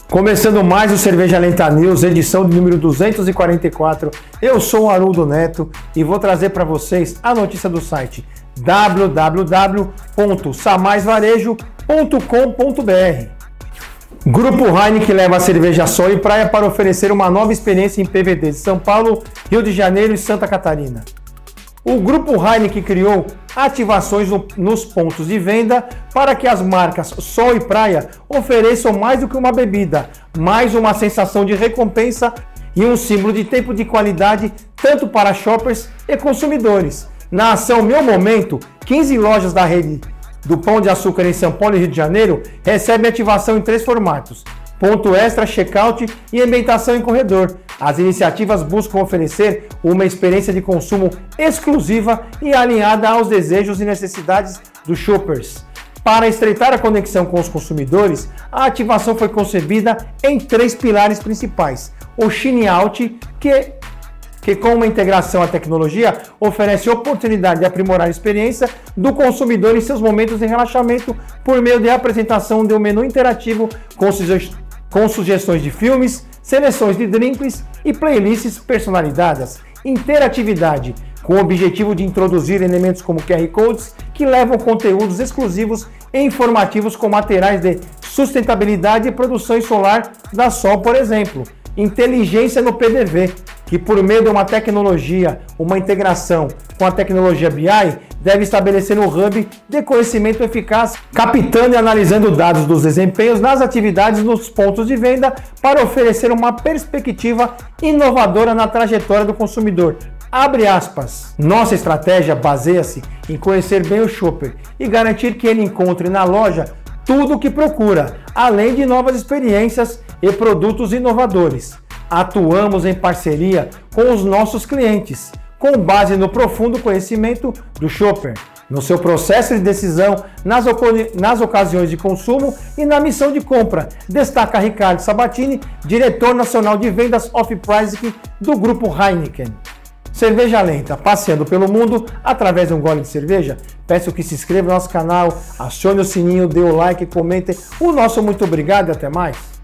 Começando mais o Cerveja Lenta News, edição de número 244. Eu sou o Haroldo Neto e vou trazer para vocês a notícia do site www.samaisvarejo.com.br. Grupo Heineken leva a cerveja Sol e Praia para oferecer uma nova experiência em PVD de São Paulo, Rio de Janeiro e Santa Catarina. O Grupo Heineken criou ativações nos pontos de venda para que as marcas Sol e Praia ofereçam mais do que uma bebida, mais uma sensação de recompensa e um símbolo de tempo de qualidade tanto para shoppers e consumidores. Na ação Meu Momento, 15 lojas da rede do Pão de Açúcar em São Paulo e Rio de Janeiro recebem ativação em 3 formatos: ponto extra, check-out e ambientação em corredor. As iniciativas buscam oferecer uma experiência de consumo exclusiva e alinhada aos desejos e necessidades dos shoppers. Para estreitar a conexão com os consumidores, a ativação foi concebida em 3 pilares principais: o Shine Out, que com uma integração à tecnologia oferece oportunidade de aprimorar a experiência do consumidor em seus momentos de relaxamento por meio de apresentação de um menu interativo com sugestões de filmes, seleções de drinks e playlists personalizadas. Interatividade, com o objetivo de introduzir elementos como QR Codes que levam conteúdos exclusivos e informativos com materiais de sustentabilidade e produção solar da Sol, por exemplo. Inteligência no PDV, que por meio de uma tecnologia, uma integração com a tecnologia BI, deve estabelecer um hub de conhecimento eficaz, captando e analisando dados dos desempenhos nas atividades nos pontos de venda para oferecer uma perspectiva inovadora na trajetória do consumidor. Abre aspas. Nossa estratégia baseia-se em conhecer bem o shopper e garantir que ele encontre na loja tudo o que procura, além de novas experiências e produtos inovadores. Atuamos em parceria com os nossos clientes, com base no profundo conhecimento do shopper, no seu processo de decisão, nas ocasiões de consumo e na missão de compra, destaca Ricardo Sabatini, diretor nacional de vendas off-pricing do Grupo Heineken. Cerveja Lenta, passeando pelo mundo através de um gole de cerveja. Peço que se inscreva no nosso canal, acione o sininho, dê o like, comente. O nosso muito obrigado e até mais.